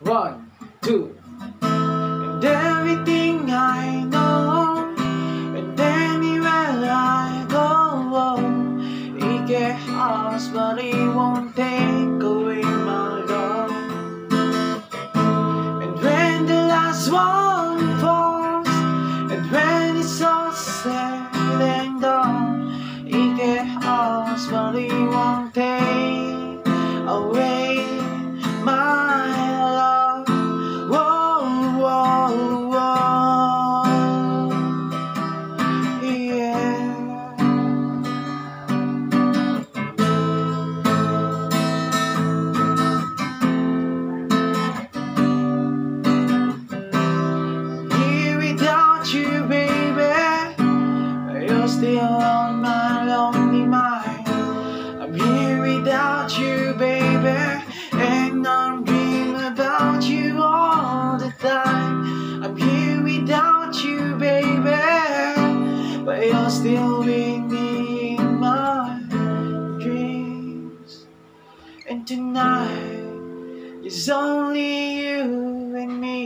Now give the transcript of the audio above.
One, two. And everything I know, and anywhere I go, it gets us, but it won't take away my love. And when the last one falls, and when it's all said and done, it gets us, but it won't take away my love. Whoa, whoa, whoa, yeah. Here without you, baby, you're still on my lonely mind. I'm here without you, baby, and I'm dreaming about you all the time. I'm here without you, baby, but you're still with me in my dreams. And tonight is only you and me.